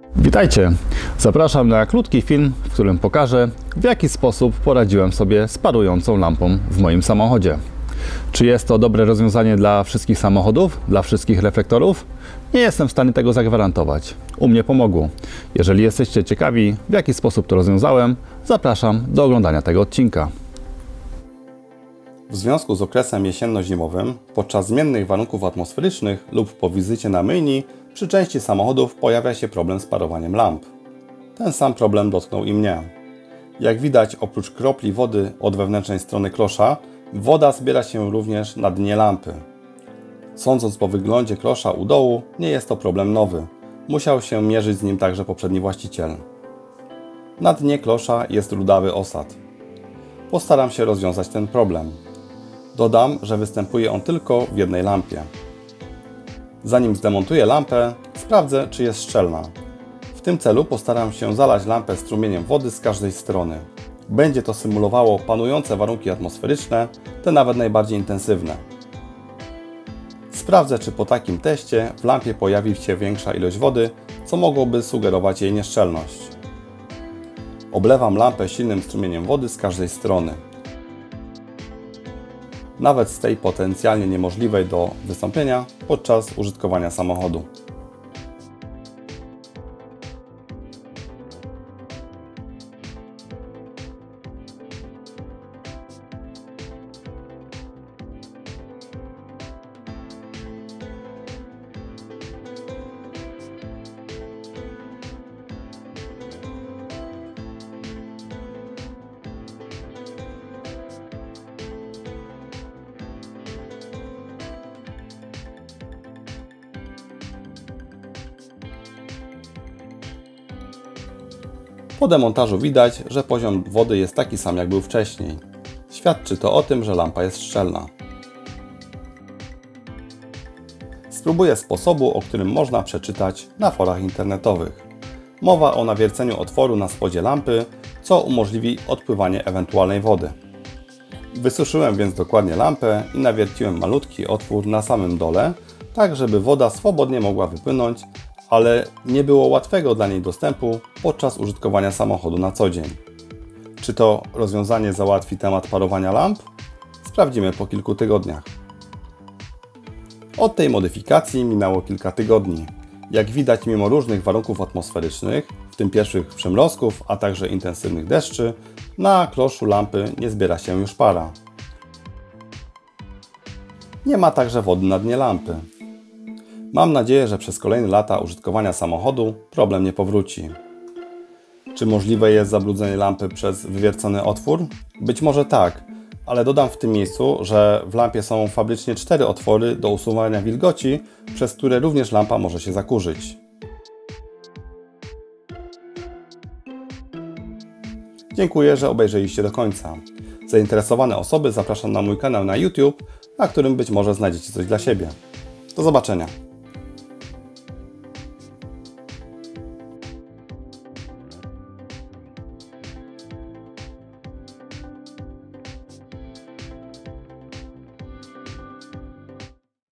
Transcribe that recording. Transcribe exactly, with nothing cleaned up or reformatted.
Witajcie! Zapraszam na krótki film, w którym pokażę, w jaki sposób poradziłem sobie z parującą lampą w moim samochodzie. Czy jest to dobre rozwiązanie dla wszystkich samochodów, dla wszystkich reflektorów? Nie jestem w stanie tego zagwarantować. U mnie pomogło. Jeżeli jesteście ciekawi, w jaki sposób to rozwiązałem, zapraszam do oglądania tego odcinka. W związku z okresem jesienno-zimowym, podczas zmiennych warunków atmosferycznych lub po wizycie na myjni, przy części samochodów pojawia się problem z parowaniem lamp. Ten sam problem dotknął i mnie. Jak widać, oprócz kropli wody od wewnętrznej strony klosza, woda zbiera się również na dnie lampy. Sądząc po wyglądzie klosza u dołu, nie jest to problem nowy. Musiał się mierzyć z nim także poprzedni właściciel. Na dnie klosza jest rudawy osad. Postaram się rozwiązać ten problem. Dodam, że występuje on tylko w jednej lampie. Zanim zdemontuję lampę, sprawdzę, czy jest szczelna. W tym celu postaram się zalać lampę strumieniem wody z każdej strony. Będzie to symulowało panujące warunki atmosferyczne, te nawet najbardziej intensywne. Sprawdzę, czy po takim teście w lampie pojawi się większa ilość wody, co mogłoby sugerować jej nieszczelność. Oblewam lampę silnym strumieniem wody z każdej strony. Nawet z tej potencjalnie niemożliwej do wystąpienia podczas użytkowania samochodu. Po demontażu widać, że poziom wody jest taki sam, jak był wcześniej. Świadczy to o tym, że lampa jest szczelna. Spróbuję sposobu, o którym można przeczytać na forach internetowych. Mowa o nawierceniu otworu na spodzie lampy, co umożliwi odpływanie ewentualnej wody. Wysuszyłem więc dokładnie lampę i nawierciłem malutki otwór na samym dole, tak żeby woda swobodnie mogła wypłynąć, ale nie było łatwego dla niej dostępu podczas użytkowania samochodu na co dzień. Czy to rozwiązanie załatwi temat parowania lamp? Sprawdzimy po kilku tygodniach. Od tej modyfikacji minęło kilka tygodni. Jak widać, mimo różnych warunków atmosferycznych, w tym pierwszych przymrozków, a także intensywnych deszczy, na kloszu lampy nie zbiera się już para. Nie ma także wody na dnie lampy. Mam nadzieję, że przez kolejne lata użytkowania samochodu problem nie powróci. Czy możliwe jest zabrudzenie lampy przez wywiercony otwór? Być może tak, ale dodam w tym miejscu, że w lampie są fabrycznie cztery otwory do usuwania wilgoci, przez które również lampa może się zakurzyć. Dziękuję, że obejrzeliście do końca. Zainteresowane osoby zapraszam na mój kanał na YouTube, na którym być może znajdziecie coś dla siebie. Do zobaczenia.